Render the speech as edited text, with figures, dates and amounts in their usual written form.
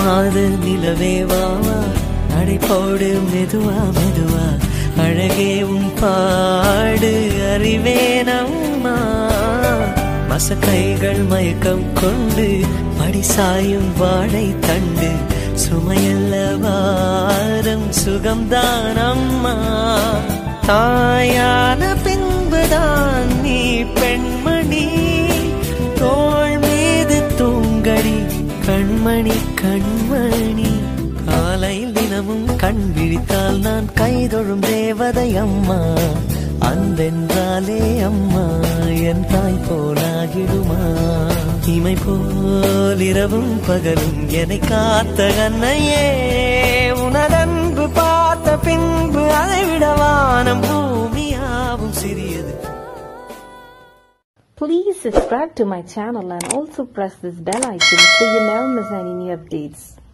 மாத நிலவே வாவா நடை போடு மெதுவா மெதுவா அழகே உன் பாடு அறிவேனம்மா மசக்கைகள் மயக்கம் கொண்டு படிசாயும் வாழை தண்டு சுமையல்ல வாரம் சுகம்தான் அம்மா தாயான பின்புதான் நீ பெண்மணி தோள் மீது தூங்கடி கண்மணி கண்மணி காலையில் தினமும் கண் விழித்தால் நான் கைதொழும் தேவதை அம்மா அன்பென்றாலே அம்மா என் தாய் போலாகிடுமா இமை போல் இரவும் பகலும் என்னை காத்த கண்ணையே உனதன்பு பார்த்த பின்பு அதை விட வானம் பூமியாவும் சிறியது. Please subscribe to my channel and also press this bell icon so you never miss any new updates.